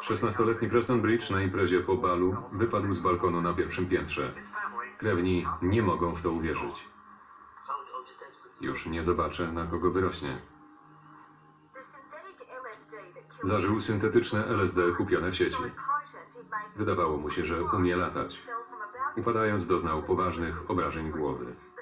16-letni Preston Bridge na imprezie po balu wypadł z balkonu na pierwszym piętrze. Krewni nie mogą w to uwierzyć. Już nie zobaczę, na kogo wyrośnie. Zażył syntetyczne LSD kupione w sieci. Wydawało mu się, że umie latać. Upadając, doznał poważnych obrażeń głowy.